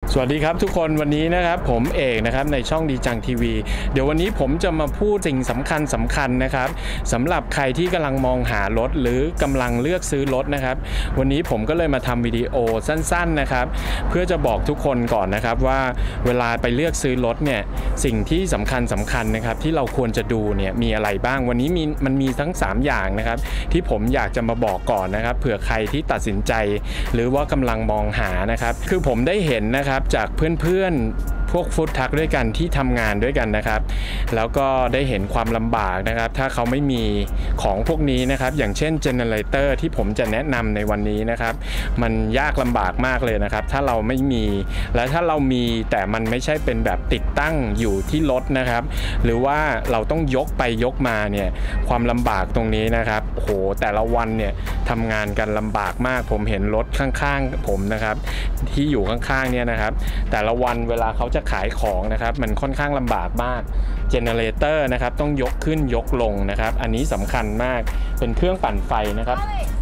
สวัสดีครับทุกคนวันนี้นะครับผมเอกนะครับในช่องดีจังทีวีเดี๋ยววันนี้ผมจะมาพูดสิ่งสำคัญนะครับสำหรับใครที่กำลังมองหารถหรือกำลังเลือกซื้อรถนะครับวันนี้ผมก็เลยมาทำวิดีโอสั้นๆนะครับเพื่อจะบอกทุกคนก่อนนะครับว่าเวลาไปเลือกซื้อรถเนี่ยสิ่งที่สำคัญนะครับที่เราควรจะดูเนี่ยมีอะไรบ้างวันนี้มันมีทั้ง3อย่างนะครับที่ผมอยากจะมาบอกก่อนนะครับเผื่อใครที่ตัดสินใจหรือว่ากำลังมองหานะครับคือผมได้เห็นนะครับจากเพื่อนๆพวกฟู้ดทรัคด้วยกันที่ทำงานด้วยกันนะครับแล้วก็ได้เห็นความลำบากนะครับถ้าเขาไม่มีของพวกนี้นะครับอย่างเช่นเจเนเรเตอร์ที่ผมจะแนะนำในวันนี้นะครับมันยากลำบากมากเลยนะครับถ้าเราไม่มีและถ้าเรามีแต่มันไม่ใช่เป็นแบบติดตั้งอยู่ที่รถนะครับหรือว่าเราต้องยกไปยกมาเนี่ยความลำบากตรงนี้นะครับโอ้โหแต่ละวันเนี่ยทำงานกันลำบากมากผมเห็นรถข้างๆผมนะครับที่อยู่ข้างๆเนี่ยนะครับแต่ละวันเวลาเขาจะขายของนะครับมันค่อนข้างลำบากมากเจเนเรเตอร์นะครับต้องยกขึ้นยกลงนะครับอันนี้สำคัญมากเป็นเครื่องปั่นไฟนะครับ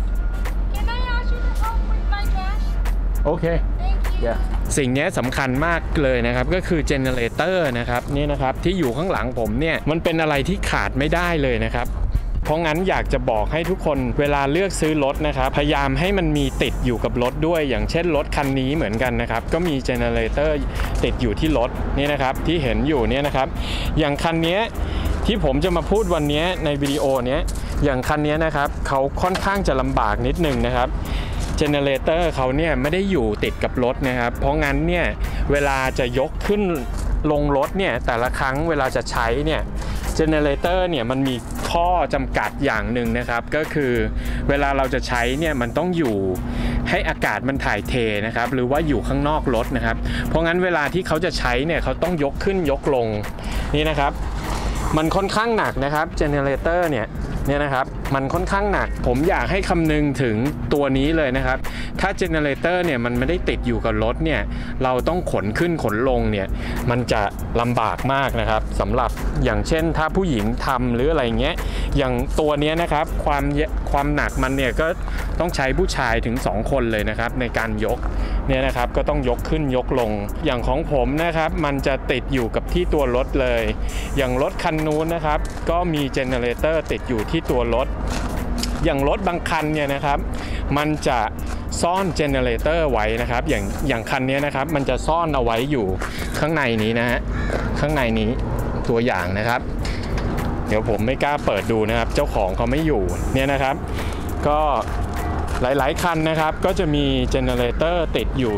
โอเคสิ่งนี้สำคัญมากเลยนะครับก็คือเจเนเรเตอร์นะครับนี่นะครับที่อยู่ข้างหลังผมเนี่ยมันเป็นอะไรที่ขาดไม่ได้เลยนะครับเพราะงั้นอยากจะบอกให้ทุกคนเวลาเลือกซื้อรถนะครับพยายามให้มันมีติดอยู่กับรถด้วยอย่างเช่นรถคันนี้เหมือนกันนะครับก็มีเจเนเรเตอร์ติดอยู่ที่รถนี่นะครับที่เห็นอยู่เนี่ยนะครับอย่างคันนี้ที่ผมจะมาพูดวันนี้ในวิดีโอนี้อย่างคันนี้นะครับเขาค่อนข้างจะลำบากนิดนึงนะครับเจเนเรเตอร์เขาเนี่ยไม่ได้อยู่ติดกับรถนะครับเพราะงั้นเนี่ยเวลาจะยกขึ้นลงรถเนี่ยแต่ละครั้งเวลาจะใช้เนี่ยเจเนเรเตอร์เนี่ยมันมีข้อจำกัดอย่างหนึ่งนะครับก็คือเวลาเราจะใช้เนี่ยมันต้องอยู่ให้อากาศมันถ่ายเทนะครับหรือว่าอยู่ข้างนอกรถนะครับเพราะงั้นเวลาที่เขาจะใช้เนี่ยเขาต้องยกขึ้นยกลงนี่นะครับมันค่อนข้างหนักนะครับเจเนเรเตอร์เนี่ยนะครับมันค่อนข้างหนักผมอยากให้คำนึงถึงตัวนี้เลยนะครับถ้าเจเนเรเตอร์เนี่ยมันไม่ได้ติดอยู่กับรถเนี่ยเราต้องขนขึ้นขนลงเนี่ยมันจะลำบากมากนะครับสำหรับอย่างเช่นถ้าผู้หญิงทำหรืออะไรเงี้ยอย่างตัวนี้นะครับความหนักมันเนี่ยก็ต้องใช้ผู้ชายถึง2คนเลยนะครับในการยกเนี่ยนะครับก็ต้องยกขึ้นยกลงอย่างของผมนะครับมันจะติดอยู่กับที่ตัวรถเลยอย่างรถคันนู้นนะครับก็มีเจเนเรเตอร์ติดอยู่ที่ตัวรถอย่างรถบางคันเนี่ยนะครับมันจะซ่อนเจเนเรเตอร์ไว้นะครับอย่างคันนี้นะครับมันจะซ่อนเอาไว้อยู่ข้างในนี้นะฮะข้างในนี้ตัวอย่างนะครับเดี๋ยวผมไม่กล้าเปิดดูนะครับเจ้าของเขาไม่อยู่เนี่ยนะครับก็หลายๆคันนะครับก็จะมีเจเนเรเตอร์ติดอยู่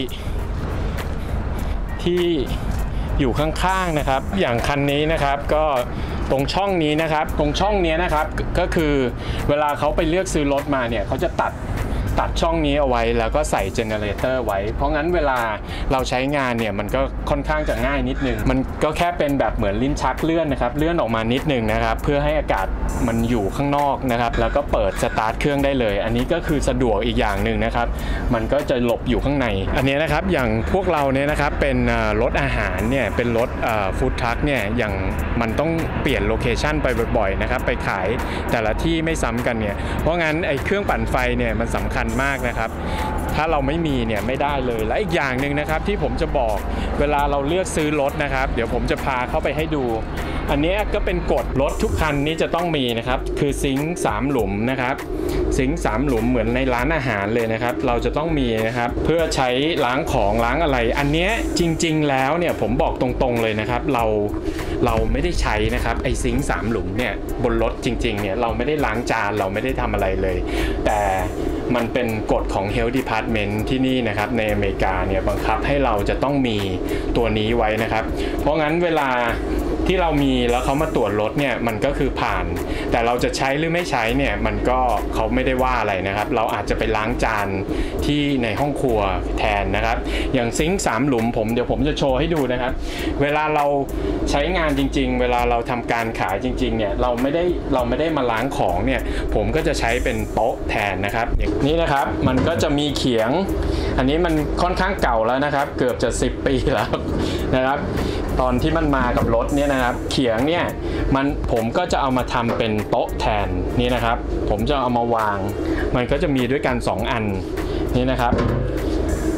ที่อยู่ข้างๆนะครับอย่างคันนี้นะครับก็ตรงช่องนี้นะครับตรงช่องนี้นะครับก็คือเวลาเขาไปเลือกซื้อรถมาเนี่ยเขาจะตัดช่องนี้เอาไว้แล้วก็ใส่เจเนเรเตอร์ไว้เพราะงั้นเวลาเราใช้งานเนี่ยมันก็ค่อนข้างจะง่ายนิดนึงมันก็แค่เป็นแบบเหมือนลิ้นชักเลื่อนนะครับเลื่อนออกมานิดนึงนะครับเพื่อให้อากาศมันอยู่ข้างนอกนะครับแล้วก็เปิดสตาร์ทเครื่องได้เลยอันนี้ก็คือสะดวกอีกอย่างหนึ่งนะครับมันก็จะหลบอยู่ข้างในอันนี้นะครับอย่างพวกเราเนี่ยนะครับเป็นรถอาหารเนี่ยเป็นรถฟู้ดทรัคเนี่ยอย่างมันต้องเปลี่ยนโลเคชั่นไปบ่อยๆนะครับไปขายแต่ละที่ไม่ซ้ำกันเนี่ยเพราะงั้นไอ้เครื่องปั่นไฟเนี่ยมันสำคัญมากนะครับถ้าเราไม่มีเนี่ยไม่ได้เลยและอีกอย่างหนึ่งนะครับที่ผมจะบอกเวลาเราเลือกซื้อรถนะครับเดี๋ยวผมจะพาเข้าไปให้ดูอันนี้ก็เป็นกฎรถทุกคันนี้จะต้องมีนะครับคือซิงค์3หลุมนะครับซิงค์3หลุมเหมือนในร้านอาหารเลยนะครับเราจะต้องมีนะครับเพื่อใช้ล้างของล้างอะไรอันนี้จริงๆแล้วเนี่ยผมบอกตรงๆเลยนะครับเราไม่ได้ใช้นะครับไอซิงค์3หลุมเนี่ยบนรถจริงๆเนี่ยเราไม่ได้ล้างจานเราไม่ได้ทำอะไรเลยแต่มันเป็นกฎของ Health Department ที่นี่นะครับในอเมริกาเนี่ยบังคับให้เราจะต้องมีตัวนี้ไว้นะครับเพราะงั้นเวลาที่เรามีแล้วเขามาตรวจรถเนี่ยมันก็คือผ่านแต่เราจะใช้หรือไม่ใช้เนี่ยมันก็เขาไม่ได้ว่าอะไรนะครับเราอาจจะไปล้างจานที่ในห้องครัวแทนนะครับอย่างซิงค์3หลุมเดี๋ยวผมจะโชว์ให้ดูนะครับเวลาเราใช้งานจริงๆเวลาเราทำการขายจริงๆเนี่ยเราไม่ได้มาล้างของเนี่ยผมก็จะใช้เป็นโต๊ะแทนนะครับอย่างนี้นะครับมันก็จะมีเขียงอันนี้มันค่อนข้างเก่าแล้วนะครับเกือบจะ10 ปีแล้วนะครับตอนที่มันมากับรถเนี่ยนะครับเขียงเนี่ยผมก็จะเอามาทำเป็นโต๊ะแทนนี่นะครับผมจะเอามาวางมันก็จะมีด้วยกัน2อันนี่นะครับ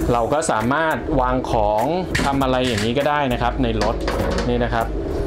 เราก็สามารถวางของทำอะไรอย่างนี้ก็ได้นะครับในรถนี่นะครับ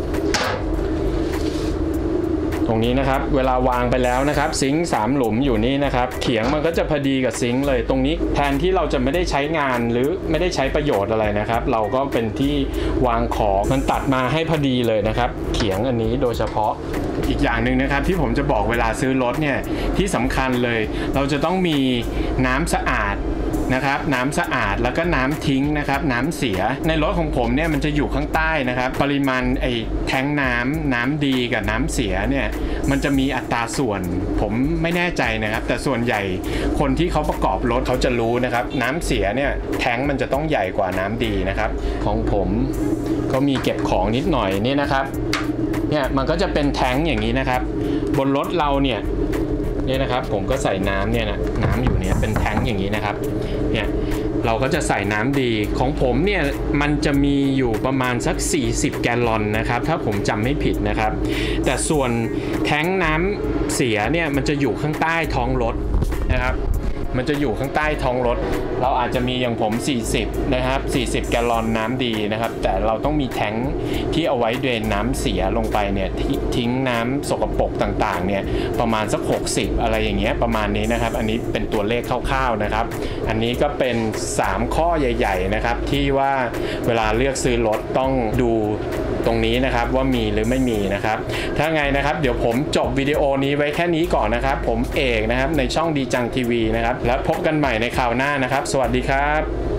ตรงนี้นะครับเวลาวางไปแล้วนะครับซิงค์3 หลุมอยู่นี่นะครับเขียงมันก็จะพอดีกับซิงค์เลยตรงนี้แทนที่เราจะไม่ได้ใช้งานหรือไม่ได้ใช้ประโยชน์อะไรนะครับเราก็เป็นที่วางของมันตัดมาให้พอดีเลยนะครับเขียงอันนี้โดยเฉพาะอีกอย่างหนึ่งนะครับที่ผมจะบอกเวลาซื้อรถเนี่ยที่สำคัญเลยเราจะต้องมีน้ำสะอาดนะครับน้ำสะอาดแล้วก็น้ำทิ้งนะครับน้ำเสียในรถของผมเนี่ยมันจะอยู่ข้างใต้นะครับปริมาณไอ้แท้งน้ำดีกับน้ำเสียเนี่ยมันจะมีอัตราส่วนผมไม่แน่ใจนะครับแต่ส่วนใหญ่คนที่เขาประกอบรถเขาจะรู้นะครับน้ำเสียเนี่ยแท้งมันจะต้องใหญ่กว่าน้ำดีนะครับของผมก็มีเก็บของนิดหน่อยนี่นะครับเนี่ยมันก็จะเป็นแท้งอย่างนี้นะครับบนรถเราเนี่ยนะครับผมก็ใส่น้ำเนี่ยนะน้ำอยู่เนี่ยเป็นแท้งอย่างนี้นะครับเนี่ยเราก็จะใส่น้ำดีของผมเนี่ยมันจะมีอยู่ประมาณสัก40 แกลลอนนะครับถ้าผมจำไม่ผิดนะครับแต่ส่วนแท้งน้ำเสียเนี่ยมันจะอยู่ข้างใต้ท้องรถนะครับมันจะอยู่ข้างใต้ท้องรถเราอาจจะมีอย่างผม40นะครับ40 แกลลอนน้ำดีนะครับแต่เราต้องมีแท้งที่เอาไว้เดรนน้ำเสียลงไปเนี่ยทิ้งน้ำสกปรกต่างๆเนี่ยประมาณสัก60อะไรอย่างเงี้ยประมาณนี้นะครับอันนี้เป็นตัวเลขคร่าวๆนะครับอันนี้ก็เป็น3ข้อใหญ่ๆนะครับที่ว่าเวลาเลือกซื้อรถต้องดูตรงนี้นะครับว่ามีหรือไม่มีนะครับถ้าไงนะครับเดี๋ยวผมจบวิดีโอนี้ไว้แค่นี้ก่อนนะครับผมเอกนะครับในช่องดีจังทีวีนะครับแล้วพบกันใหม่ในคราวหน้านะครับสวัสดีครับ